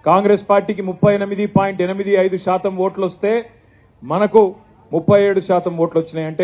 కాంగ్రెస్ పార్టీకి 38.85% ఓట్లు వస్తే మనకు 37% ఓట్లు వచ్చినాయి. అంటే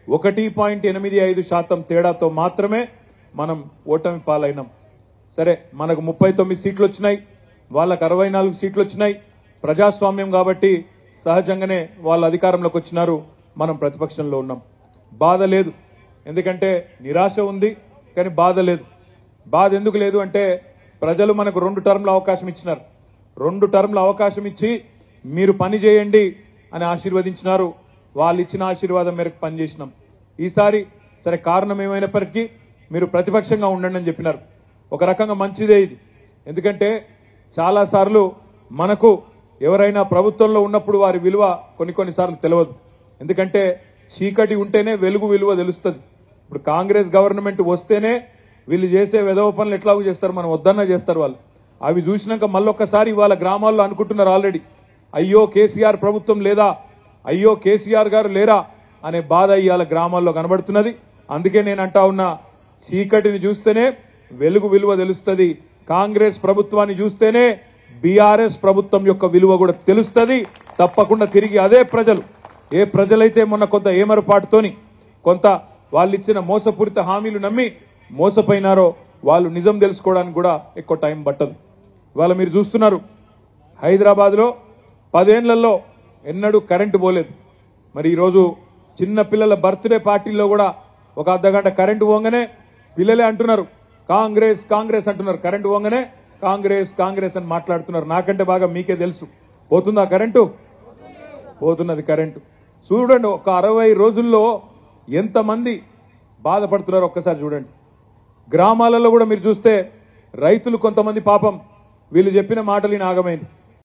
1.85% తేడాతో మాత్రమే మనం ఓటమి పాలైనాం. సరే, మనకు 39 సీట్లు వచ్చినాయి, వాళ్ళకు 64 సీట్లు వచ్చినాయి. ప్రజాస్వామ్యం కాబట్టి సహజంగానే వాళ్ళు అధికారంలోకి వచ్చినారు, మనం ప్రతిపక్షంలో ఉన్నాం. బాధ లేదు, ఎందుకంటే నిరాశ ఉంది, కానీ బాధ లేదు. బాధ ఎందుకు లేదు అంటే ప్రజలు మనకు 2 టర్మ్ల అవకాశం ఇచ్చినారు. 2 టర్మ్ల అవకాశం ఇచ్చి మీరు పని చేయండి అని ఆశీర్వదించినారు. వాళ్ళు ఇచ్చిన ఆశీర్వాదం మేరకు పనిచేసినాం. ఈసారి సరే, కారణం ఏమైనప్పటికీ మీరు ప్రతిపక్షంగా ఉండండి అని చెప్పినారు. ఒక రకంగా మంచిదే ఇది, ఎందుకంటే చాలాసార్లు మనకు ఎవరైనా ప్రభుత్వంలో ఉన్నప్పుడు వారి విలువ కొన్నిసార్లు తెలియదు. ఎందుకంటే చీకటి ఉంటేనే వెలుగు విలువ తెలుస్తుంది. ఇప్పుడు కాంగ్రెస్ గవర్నమెంట్ వస్తేనే వీళ్ళు చేసే వెధవ పనులు ఎట్లాగూ చేస్తారు, మనం వద్దన్నా చేస్తారు వాళ్ళు. అవి చూసినాక మళ్ళొక్కసారి ఇవాళ గ్రామాల్లో అనుకుంటున్నారు ఆల్రెడీ, అయ్యో కేసీఆర్ ప్రభుత్వం లేదా, అయ్యో కేసీఆర్ గారు లేరా అనే బాధ ఇవాళ గ్రామాల్లో కనబడుతున్నది. అందుకే నేను అంటా ఉన్నా, చీకటిని చూస్తేనే వెలుగు విలువ తెలుస్తుంది. కాంగ్రెస్ ప్రభుత్వాన్ని చూస్తేనే బీఆర్ఎస్ ప్రభుత్వం యొక్క విలువ కూడా తెలుస్తుంది. తప్పకుండా తిరిగి అదే ప్రజలు, ఏ ప్రజలైతే మొన్న కొంత ఏమరపాటుతోని కొంత వాళ్ళు ఇచ్చిన మోసపూరిత హామీలు నమ్మి మోసపోయినారో వాళ్ళు నిజం తెలుసుకోవడానికి కూడా ఎక్కువ టైం పట్టదు. ఇవాళ మీరు చూస్తున్నారు, హైదరాబాద్లో 10 ఏళ్లలో ఎన్నడూ కరెంటు పోలేదు. మరి ఈరోజు చిన్న పిల్లల బర్త్డే పార్టీల్లో కూడా ఒక అర్ధగంట కరెంటు పోగానే పిల్లలే అంటున్నారు కాంగ్రెస్ కాంగ్రెస్ అంటున్నారు. కరెంటు పోగానే కాంగ్రెస్ కాంగ్రెస్ అని మాట్లాడుతున్నారు. నాకంటే బాగా మీకే తెలుసు, పోతుందా కరెంటు? పోతున్నది కరెంటు. చూడండి, ఒక 60 రోజుల్లో ఎంతమంది బాధపడుతున్నారు ఒక్కసారి చూడండి. గ్రామాలలో కూడా మీరు చూస్తే రైతులు కొంతమంది పాపం వీళ్ళు చెప్పిన మాటలు నాగమైంది.